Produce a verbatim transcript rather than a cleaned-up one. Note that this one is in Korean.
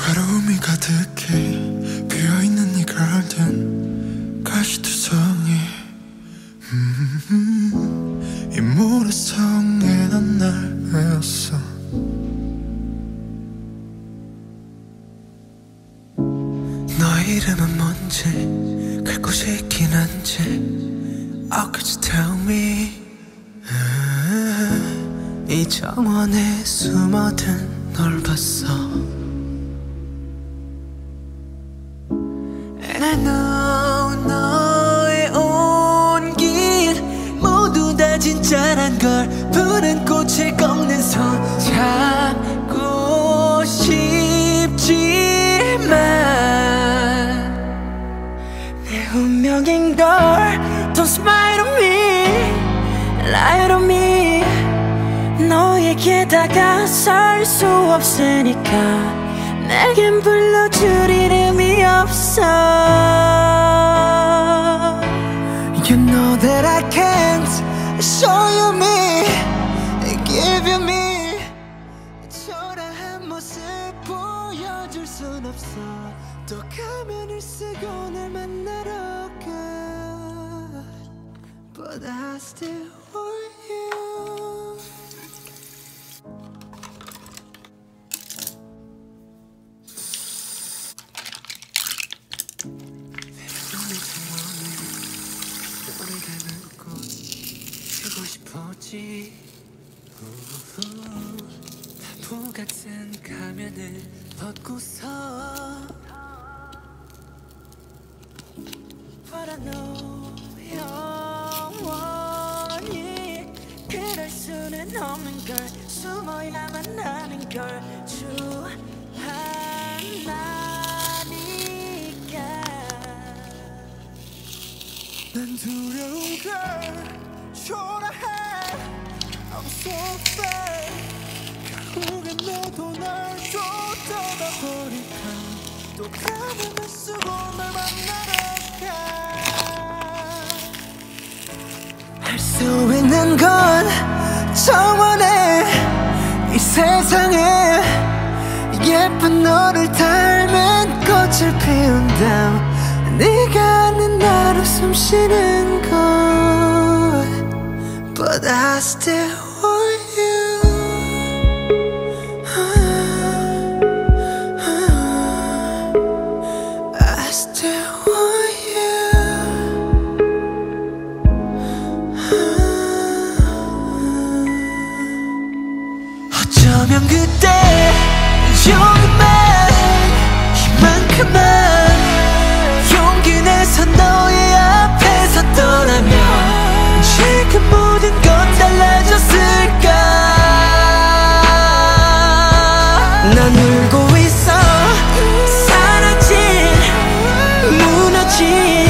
외로움이 가득해 비어있는 이 garden 가시투성이 음, 이 모래성에 넌 날 외웠어. 너의 이름은 뭔지 갈 곳이 있긴 한지 Oh could you tell me 음, 이 정원에 숨어든 널 봤어. And I know 너의 온길 모두 다 진짜란 걸 푸른 꽃을 꺾는 손 잡고 싶지만 내 운명인 걸. Don't smile on me, lie on me. 너에게 다가설 수 없으니까 내겐 불러줄 이름이 없어. You know that I can't show you me, give you me. 초라한 모습 보여줄 순 없어. 또 가면을 쓰고 날 만나러 가. But I still want you. 싶었지. 바보 같은 가면을 벗고서 But I know 영원히 그럴 수는 없는 걸. 숨어야만 하는 걸 좋아하니까. 난 두려운 걸 초라해. I'm so afraid. 결국엔 너도 날 쫓아가버릴까. 또 가면을 쓰고 날 만나러 가. 할 수 있는 건 정원에 이 세상에 예쁜 너를 닮은 꽃을 피운다. 네가 아는 나로 숨쉬는 것. But I still want you. I still want you. 어쩌면 그때 용기만 이만큼만 용기 내서 너의 앞에 섰더라면 지금 모든 건 달라졌을까. 난 울고 있어. 사라진 무너진